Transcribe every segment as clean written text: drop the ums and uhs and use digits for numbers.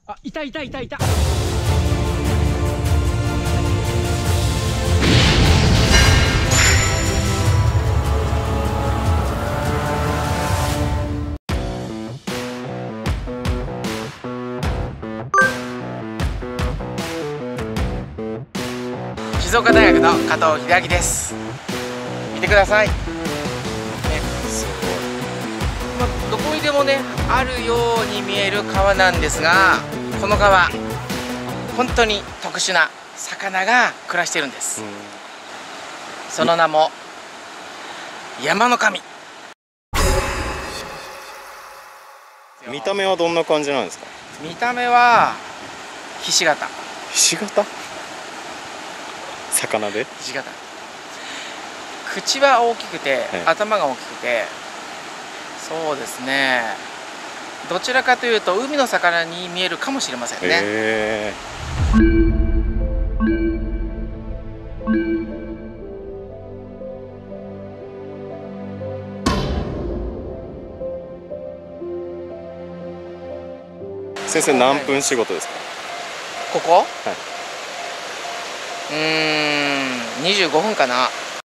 あ、いたいたいたいた。 静岡大学の加藤秀明です。見てください。すごい。どこにでもねあるように見える川なんですが、この川本当に特殊な魚が暮らしているんです。その名も山の神。 見た目はどんな感じなんですか？ 見た目はひし形。 ひし形？魚で？ ひし形。口は大きくて、頭が大きくて、そうですね、どちらかというと海の魚に見えるかもしれませんね。 先生、何分仕事ですか？ ここ？はい、25分かな。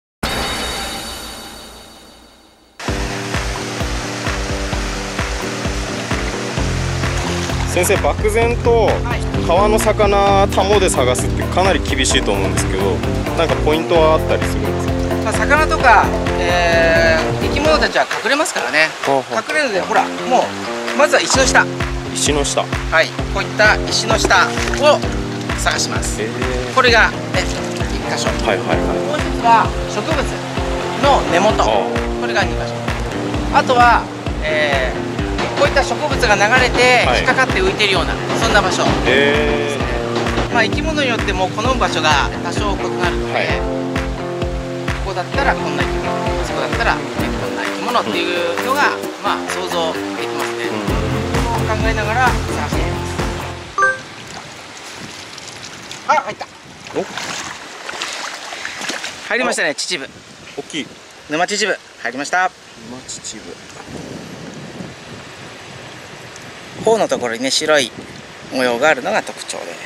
先生、漠然と川の魚タモで探すってかなり厳しいと思うんですけど、なんかポイントはあったりするんですか？ 魚とか、生き物たちは隠れますからね。隠れるので、ほら、もうまずは石の下。 石の下。 はい、こういった石の下を探します。これがね、1箇所。もう一つは植物の根元。これが2箇所。あとは、こういった植物が流れて引っかかって浮いているような、そんな場所ですね。まあ生き物によっても好む場所が多少異なるので、ここだったらこんな生き物、あそこだったら、こんな生き物っていうのがまあ想像できますね。考えながら探していきます。あ、入った。入りましたね、秩父。 大きい。 沼秩父入りました。 沼秩父。 頬のところにね白い模様があるのが特徴です。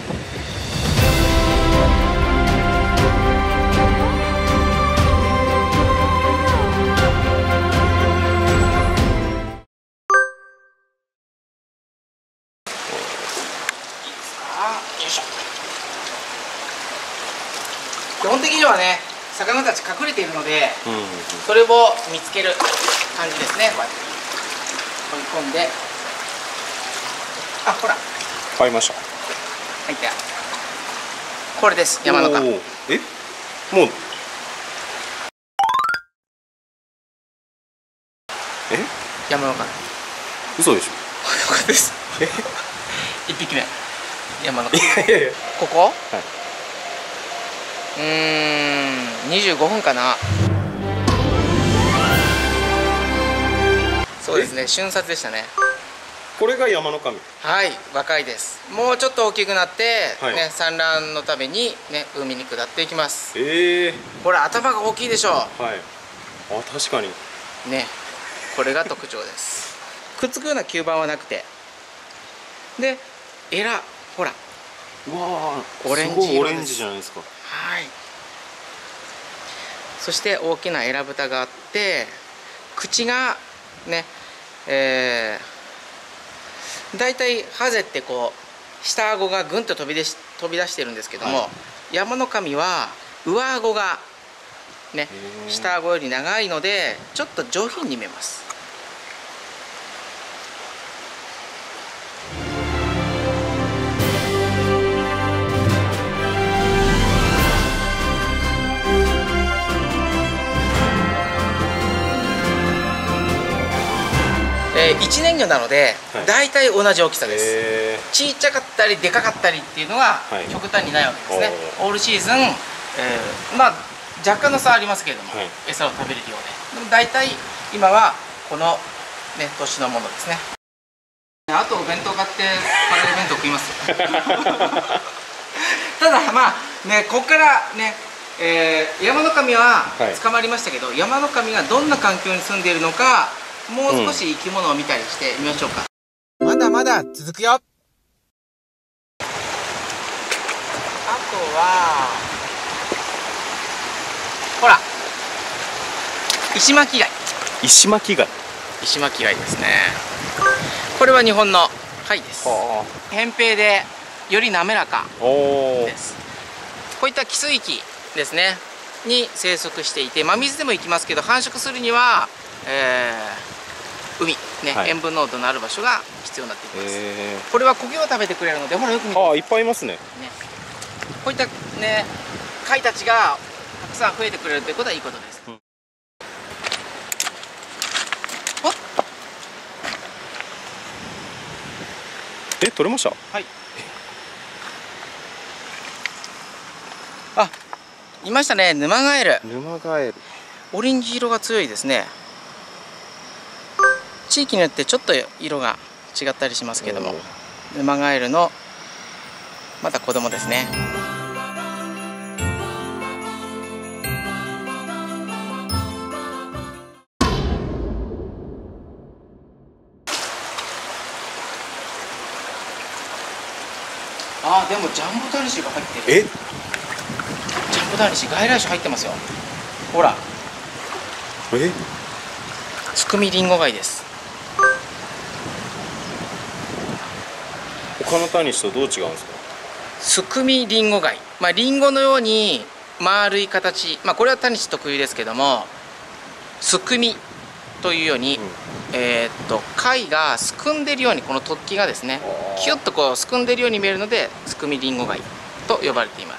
基本的にはね、魚たち隠れているので、それを見つける感じですね。こうやって追い込んで、あ、ほら、 買いました。 入った。これです、山の神。 もう山の神。 嘘でしょ？ これです。1匹目、山の神。ここ？はい、25分かな。そうですね、瞬殺でしたね。 これが山の神。 はい、若いです。もうちょっと大きくなって、ね、産卵のためにね、海に下っていきます。これ頭が大きいでしょう。はい。 あ、確かに。 ね、これが特徴です。くっつくような吸盤はなくて、で、エラ、ほら。 うわー、 オレンジ色です。 すごいオレンジじゃないですか。 はい。そして大きなエラ蓋があって、口がね、だいたいハゼってこう下顎がぐんと飛び出してるんですけども、山の神は上顎がね下顎より長いのでちょっと上品に見えます。一年魚なので、大体同じ大きさです。ちっちゃかったりでかかったりっていうのが極端にないわけですね。オールシーズン、まあ若干の差ありますけれども、餌を食べれるようで、でも大体今はこのね年のものですね。あとお弁当買ってカレー弁当食いますよ。ただまあね、ここからね、山の神は捕まりましたけど、山の神がどんな環境に住んでいるのか、もう少し生き物を見たりしてみましょうか。まだまだ続くよ。 はほら石巻貝。 石巻貝。 石巻貝ですね。これは日本の貝です。扁平でより滑らかです。こういった汽水域ですねに生息していて、真水でも行きますけど、繁殖するには、海ね、はい、塩分濃度のある場所が必要になっています。これは苔を食べてくれるので、ほらよく見て、 いっぱいいますね。 こういったね貝たちがたくさん増えてくれるということはいいことです。 取れました。 はい。あ、いましたね、沼ガエル。 沼ガエル。 オレンジ色が強いですね。地域によってちょっと色が違ったりしますけども、沼ガエルのまた子供ですね。あ、でもジャンボタニシが入ってる。ジャンボタニシ、外来種入ってますよ。ほら。スクミリンゴ貝です。 他のタニシとどう違うんですか？ スクミリンゴ貝、リンゴのように丸い形、これはタニシ特有ですけども、すくみというように、貝がすくんでるように、この突起がですねキュッとこうすくんでるように見えるので、スクミリンゴ貝と呼ばれています。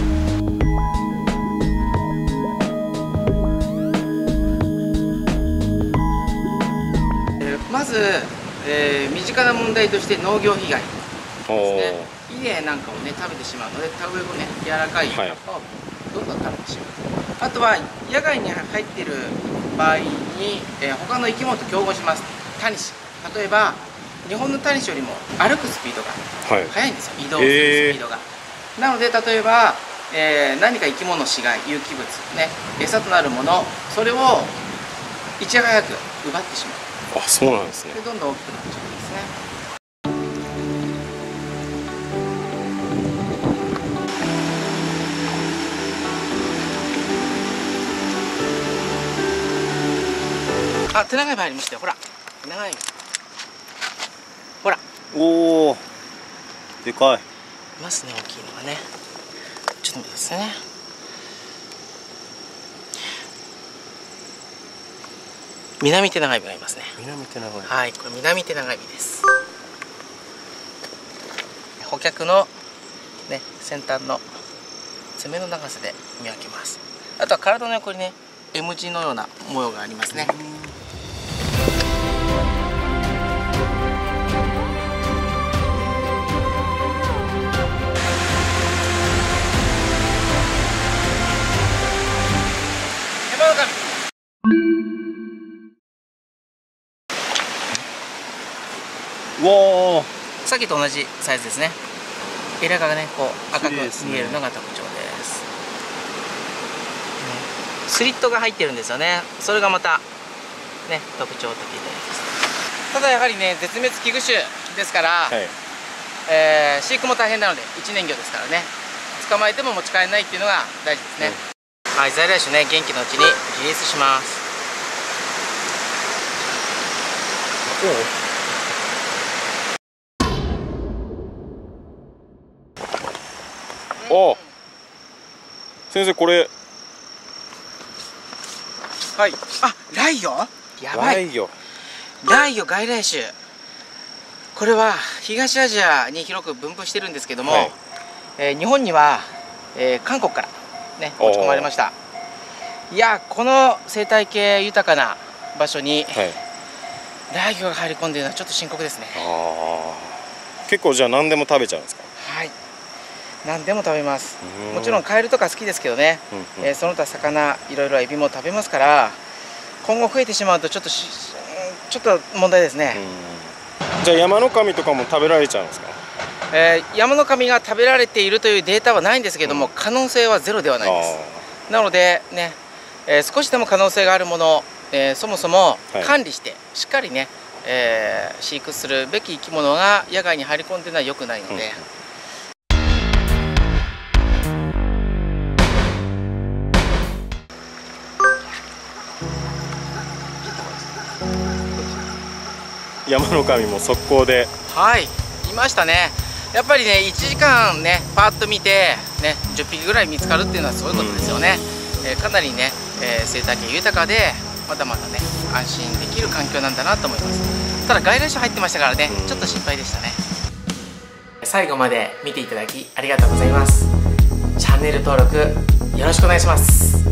まず、身近な問題として農業被害ですね。稲なんかをね食べてしまうので、田植え後ね柔らかい葉っぱをどんどん食べてしまう。あとは野外に入っている場合に、他の生き物と競合します。タニシ、例えば日本のタニシよりも歩くスピードが速いんですよ、移動するスピードが。なので例えば、何か生き物の死骸、有機物ね、餌となるもの、それをいち早く奪ってしまう。 あ、そうなんですね。 でどんどん大きくなっちゃうんですね。あ、手長い場合ありましたよ。ほら、手長い。ほら。 おお。でかい。 いますね、大きいのがね。ちょっと待ってくださいね。南手長エビがいますね。 南手長エビ。 はい、これ南手長エビです。捕獲のね、先端の爪の長さで見分けます。あとは体の横にね、M 字のような模様がありますね。 わあ、 さっきと同じサイズですね。エラがね、こう赤く見えるのが特徴です。スリットが入ってるんですよね。それがまたね、特徴的です。ただやはりね、絶滅危惧種ですから、はい、飼育も大変なので、一年魚ですからね、捕まえても持ち帰れないっていうのが大事ですね。はい、在来種ね、元気のうちにリリースします。 あ、先生これ、 はい、あ、ライギョ、やばい。ライギョ外来種、これは東アジアに広く分布してるんですけども、はい、日本には、韓国からね持ち込まれました。いや、この生態系豊かな場所に、はい、ライギョが入り込んでいるのはちょっと深刻ですね。 結構じゃあ何でも食べちゃうんですか？ はい、何でも食べます。もちろんカエルとか好きですけどね、その他魚、いろいろエビも食べますから、今後増えてしまうとちょっと問題ですね。 じゃあ山の神とかも食べられちゃうんですか？ 山の神が食べられているというデータはないんですけども、可能性はゼロではないです。なのでね、少しでも可能性があるもの、そもそも管理してしっかりね、飼育するべき生き物が野外に入り込んでるのは良くないので。 山の神も速攻で、 はい、いましたね。やっぱりね、1時間ねパーッと見てね、10匹ぐらい見つかるっていうのはすごいことですよね。かなりね、生態系豊かで、まだまだね安心できる環境なんだなと思います。ただ外来種入ってましたからね、ちょっと心配でしたね。最後まで見ていただきありがとうございます。チャンネル登録よろしくお願いします。